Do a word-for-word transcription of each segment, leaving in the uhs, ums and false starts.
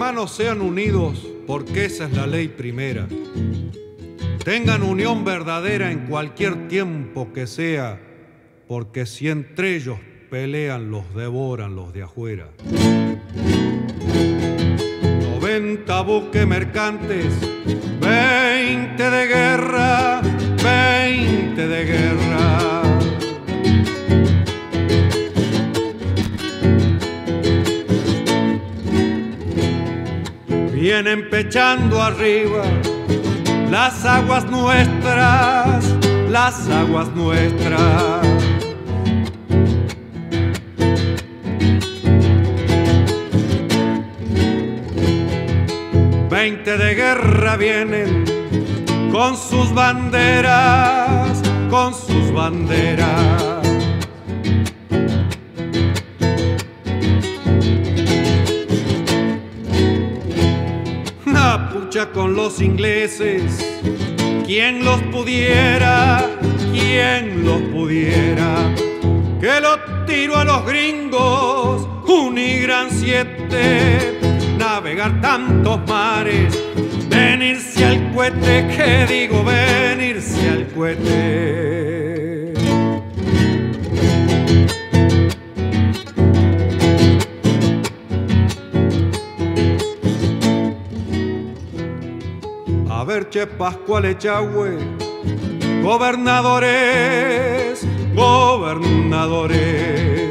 hermanos sean unidos, porque esa es la ley primera. Tengan unión verdadera en cualquier tiempo que sea, porque si entre ellos pelean, los devoran los de afuera. Noventa buques mercantes, veinte de guerra, veinte de guerra. Vienen pechando arriba las aguas nuestras, las aguas nuestras. Veinte de guerra vienen con sus banderas, con sus banderas. La pucha con los ingleses, ¿quién los pudiera? ¿Quién los pudiera? Que lo tiro a los gringos, un y gran siete. Navegar tantos mares, venirse al cohete, que digo venirse al cohete. A ver, che Pascual Echagüe, gobernadores, gobernadores.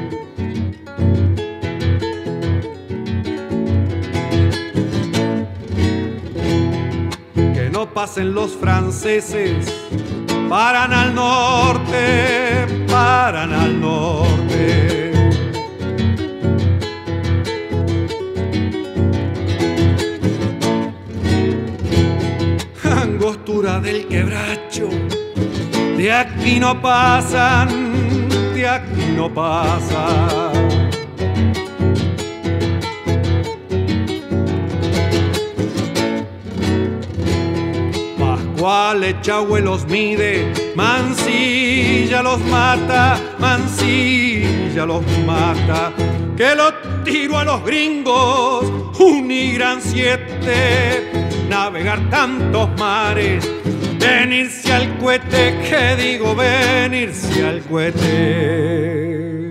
No pasen los franceses, paran al norte, paran al norte. Angostura del quebracho, de aquí no pasan, de aquí no pasan. Pascual Echagüe los mide, Mansilla los mata, Mansilla los mata. Que lo tiro a los gringos, un y gran siete. Navegar tantos mares, venirse al cohete, que digo venirse al cohete.